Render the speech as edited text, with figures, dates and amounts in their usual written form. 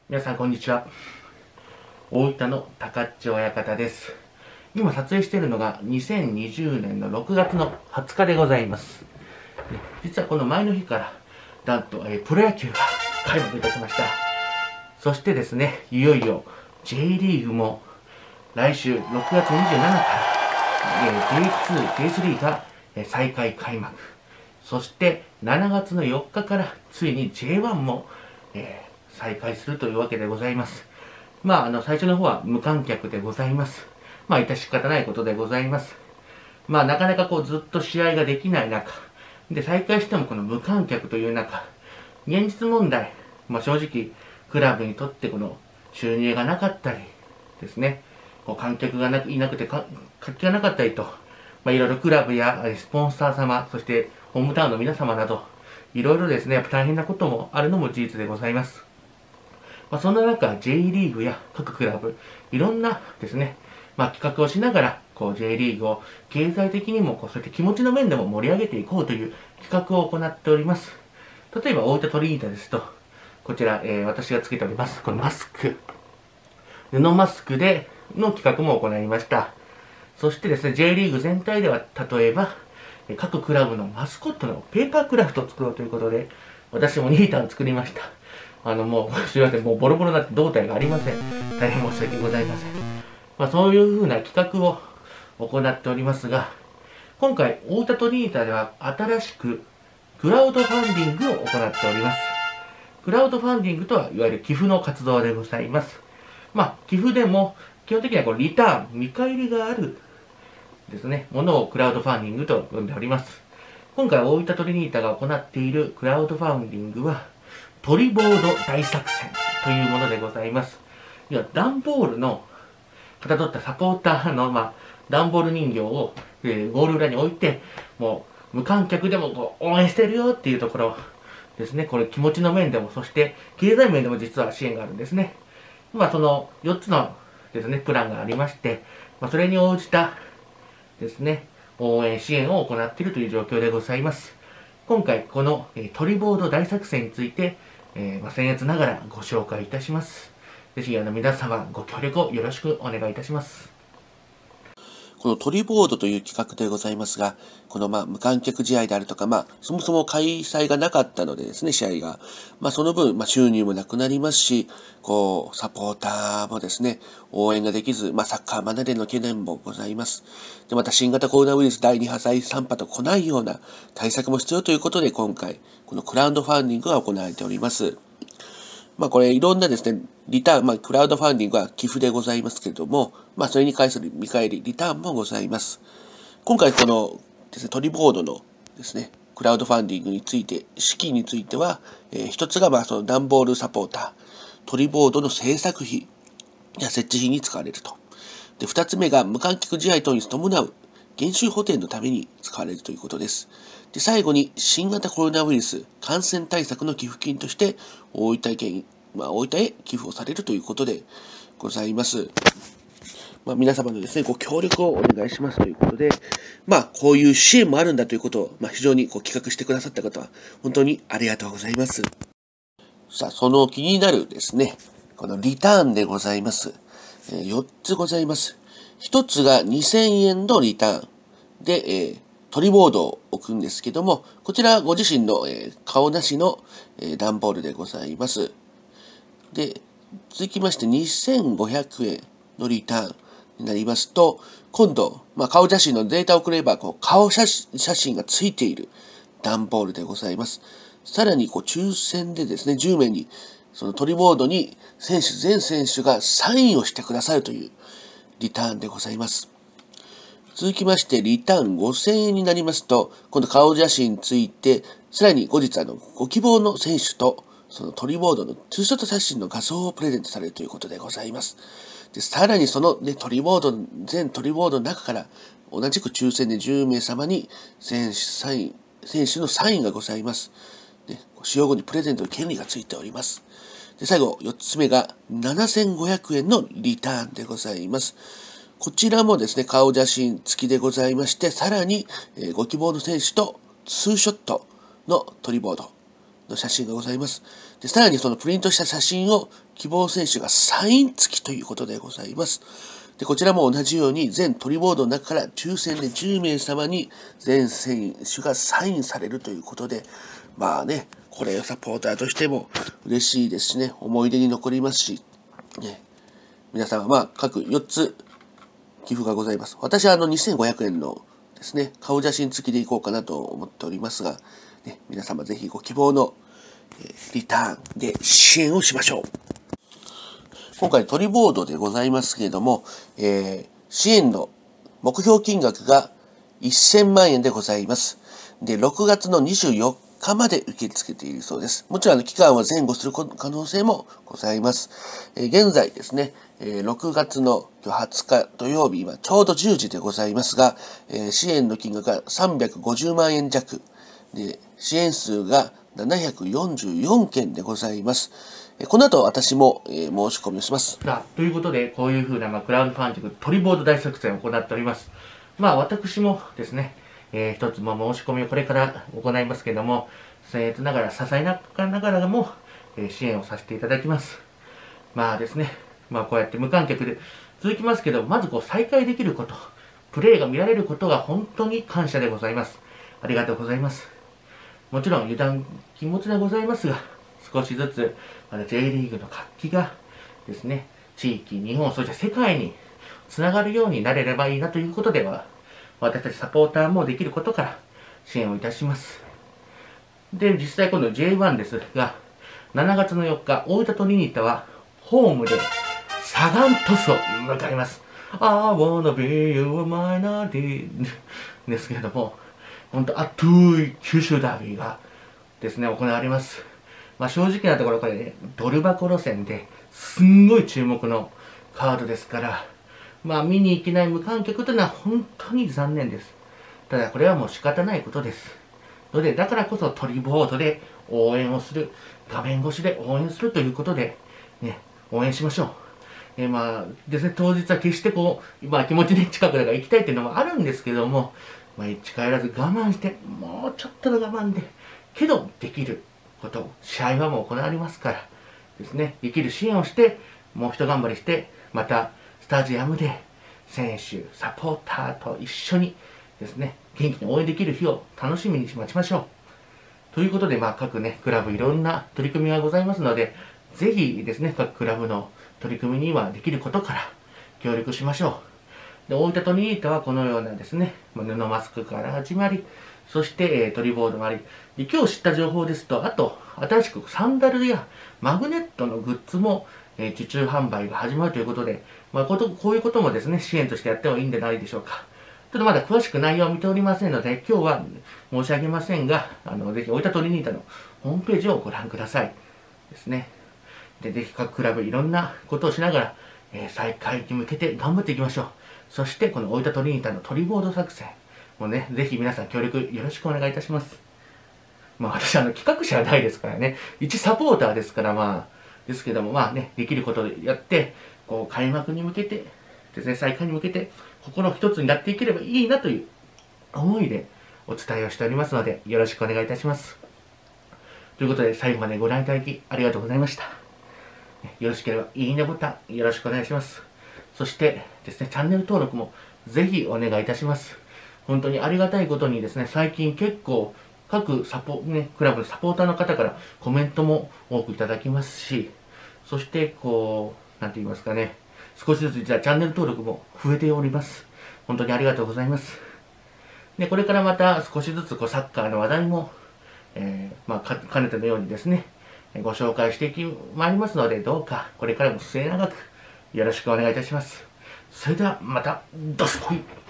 皆さんこんにちは。大分の高っち親方です。今撮影しているのが2020年の6月の20日でございます。実はこの前の日からなんとプロ野球が開幕いたしました。そしてですね、いよいよ J リーグも来週6月27日から J2、J3 が再開開幕。そして7月の4日からついに J1 も再開するというわけでございます。最初の方は無観客でございます。致し方ないことでございます。なかなかずっと試合ができない中、で、再開してもこの無観客という中、現実問題、正直、クラブにとってこの収入がなかったりですね、観客がいなくて活気がなかったりと、いろいろクラブやスポンサー様、そしてホームタウンの皆様など、いろいろですね、やっぱ大変なこともあるのも事実でございます。そんな中、J リーグや各クラブ、いろんなですね、企画をしながら、J リーグを経済的にも、そうやって気持ちの面でも盛り上げていこうという企画を行っております。例えば、大分トリニータですと、こちら、私がつけております、このマスク、布マスクでの企画も行いました。そしてですね、J リーグ全体では、例えば、各クラブのマスコットのペーパークラフトを作ろうということで、私もニータを作りました。もう、すいません。もうボロボロになって胴体がありません。大変申し訳ございません。そういう風な企画を行っておりますが、今回、大分トリニータでは新しくクラウドファンディングを行っております。クラウドファンディングとは、いわゆる寄付の活動でございます。寄付でも、基本的にはリターン、見返りがあるですね、ものをクラウドファンディングと呼んでおります。今回、大分トリニータが行っているクラウドファンディングは、鳥ボード大作戦というものでございます。段ボールのかたどったサポーターの、段ボール人形を、ゴール裏に置いて、もう無観客でも応援してるよっていうところですね。これ気持ちの面でも、そして経済面でも実は支援があるんですね。その4つのですね、プランがありまして、それに応じたですね、応援支援を行っているという状況でございます。今回、この鳥ボード大作戦について、僭越ながらご紹介いたします。ぜひ皆様ご協力をよろしくお願いいたします。 この鳥ボードという企画でございますが、この無観客試合であるとか、そもそも開催がなかったのでですね、試合が。その分、収入もなくなりますし、サポーターもですね、応援ができず、サッカー離れの懸念もございます。で、また新型コロナウイルス第2波、第3波と来ないような対策も必要ということで、今回、このクラウドファンディングが行われております。これいろんなですね、リターン、クラウドファンディングは寄付でございますけれども、それに対する見返り、リターンもございます。今回このですね、鳥ボードのですね、クラウドファンディングについて、資金については、一つがその段ボールサポーター、鳥ボードの制作費や設置費に使われると。で、二つ目が無観客試合等に伴う減収補填のために使われるということです。で、最後に新型コロナウイルス感染対策の寄付金として大分へ寄付をされるということでございます。皆様のですね、ご協力をお願いしますということで、こういう支援もあるんだということを、非常に企画してくださった方は、本当にありがとうございます。さあ、その気になるですね、このリターンでございます。4つございます。1つが2000円のリターンで、鳥ボードを置くんですけども、こちらご自身の、顔なしの、段ボールでございます。で、続きまして2500円のリターンになりますと、今度、顔写真のデータを送れば、顔写真がついている段ボールでございます。さらに、抽選でですね、10名に、その鳥ボードに全選手がサインをしてくださるというリターンでございます。続きまして、リターン5000円になりますと、今度顔写真ついて、さらに後日ご希望の選手と、その鳥ボードのツーショット写真の画像をプレゼントされるということでございます。で、さらにその、全鳥ボードの中から、同じく抽選で10名様に選手のサインがございます。で、使用後にプレゼントの権利がついております。で、最後、4つ目が7500円のリターンでございます。こちらもですね、顔写真付きでございまして、さらに、ご希望の選手とツーショットの鳥ボードの写真がございます。で、さらにそのプリントした写真を希望選手がサイン付きということでございます。で、こちらも同じように全トリボードの中から抽選で10名様に全選手がサインされるということで、まあね、これサポーターとしても嬉しいですしね、思い出に残りますし、ね、皆さんは各4つ寄付がございます。私は2500円のですね、顔写真付きでいこうかなと思っておりますが、ね、皆様ぜひご希望のリターンで支援をしましょう。今回トリボードでございますけれども、支援の目標金額が1000万円でございます。で、6月の24日まで受け付けているそうです。もちろん期間は前後する可能性もございます。現在ですね、6月の20日土曜日、今ちょうど10時でございますが、支援の金額が350万円弱で、支援数が744件でございます。この後私も申し込みをします。 ということで、こういうふうな、クラウドファンディング、トリボード大作戦を行っております。私もですね、一つ申し込みをこれから行いますけれども、僭越ながら、些細ながらも、支援をさせていただきます。ですね、こうやって無観客で続きますけど、まず再開できること、プレーが見られることが本当に感謝でございます。ありがとうございます。もちろん油断禁物でございますが、少しずつまだ J リーグの活気がですね、地域、日本、そして世界につながるようになれればいいなということでは、私たちサポーターもできることから支援をいたします。で、実際今度 J1 ですが、7月の4日、大分トリニータはホームでサガン鳥栖を迎えます。I wanna be your minority ですけれども、本当熱い九州ダービーがですね、行われます。正直なところこれね、ドル箱路線ですんごい注目のカードですから、見に行けない無観客というのは本当に残念です。ただこれはもう仕方ないことです。ので、だからこそトリボードで応援をする、画面越しで応援するということで、ね、応援しましょう。ですね、当日は決して気持ちで近くだから行きたいっていうのもあるんですけども、帰らず我慢して、もうちょっとの我慢で、けどできること、試合はもう行われますからですね、できる支援をして、もう一頑張りして、またスタジアムで選手、サポーターと一緒にですね、元気に応援できる日を楽しみに待ちましょう。ということで、各ね、クラブいろんな取り組みがございますので、ぜひですね、各クラブの取り組みにはできることから協力しましょう。で、大分トリニータはこのようなですね、布マスクから始まり、そして、トリボードもあり、今日知った情報ですと、あと、新しくサンダルやマグネットのグッズも、受注販売が始まるということで、こういうこともですね、支援としてやってもいいんじゃないでしょうか。ちょっとまだ詳しく内容を見ておりませんので、今日は申し上げませんが、ぜひ大分トリニータのホームページをご覧ください。ですね。で、ぜひ各クラブいろんなことをしながら、再開に向けて頑張っていきましょう。そして、この大分トリニータのトリボード作戦もね、ぜひ皆さん協力よろしくお願いいたします。私企画者はないですからね、一サポーターですからですけどもできることをやって、開幕に向けてですね、再開に向けて、心一つになっていければいいなという思いでお伝えをしておりますので、よろしくお願いいたします。ということで、最後までご覧いただきありがとうございました。よろしければ、いいねボタンよろしくお願いします。そしてですね、チャンネル登録もぜひお願いいたします。本当にありがたいことにですね、最近結構、各クラブのサポーターの方からコメントも多くいただきますし、そしてなんて言いますかね、少しずつチャンネル登録も増えております。本当にありがとうございます。で、これからまた少しずつサッカーの話題も、かねてのようにですね、ご紹介してまいりますので、どうかこれからも末永くよろしくお願いいたします。それではまた、どすこい。